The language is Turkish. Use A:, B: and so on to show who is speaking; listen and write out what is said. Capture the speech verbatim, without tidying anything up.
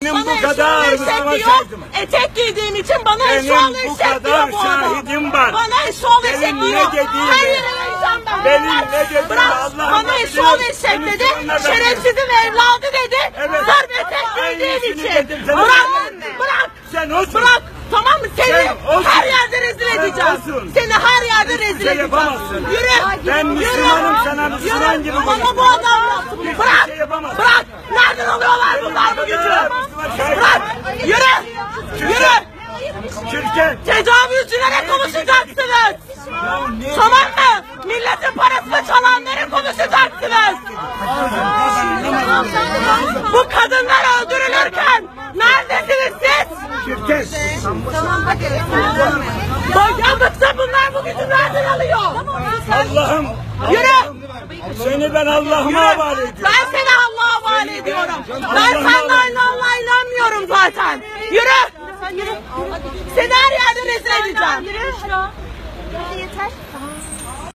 A: Benim bu kadar Müslüman şahidim.
B: Etek giydiğim için bana
A: Benim
B: eşoğlu
A: bu
B: eşek diyor
A: kadar
B: bu adam.
A: şahidim var.
B: Bana eşoğlu
A: Benim
B: eşek
A: ne
B: diyor.
A: dediğimi-
B: Her yere vereceğim ben.
A: Benim
B: Bırak,
A: ne dediğimi
B: bırak.
A: Allah'ım
B: Bana
A: biliyor.
B: eşoğlu eşek
A: Benim
B: dedi.
A: sorunlar ben
B: Şerefsizin evladı dedi.
A: Evet.
B: Sırf etek giydiğin
A: Aynısını
B: için.
A: dedim sana.
B: Bırak. Bırak.
A: Sen olsun.
B: Bırak. Tamam mı? Seni
A: Sen olsun.
B: her yerde rezil
A: Sen
B: edeceğim.
A: olsun.
B: Seni her yerde rezil
A: şey
B: edeceğim.
A: yapamazsın.
B: Yürü.
A: Ben Müslümanım, sana Müslüman
B: Yürü.
A: gibi
B: Bana
A: konuşuyorum.
B: bu adam yaptı bunu. Bırak.
A: şey yapamazsın.
B: Bırak. Nereden alıyorlar bunlar bu gücü?
A: Müslüman şahidim.
B: Bırak. Yürü. Yürü.
A: Türkiye.
B: Tecavüzcülere konuşacaksınız. Tamam mı? Milletin parasını çalanları konuşacaksınız. Bu kadınlar öldürülürken neredesiniz siz?
A: Türkiye.
B: Ya bıksa bunlar bu gücü nereden alıyor?
A: Allah'ım.
B: Yürü.
A: Seni ben Allah'ıma havale ediyorum.
B: Ben seni Allah'a havale ediyorum. Ben seninle aynı Allah'a inanmıyorum zaten. Yürü. Seni her yerde rezil edeceğim.
C: Yürü. Yeter.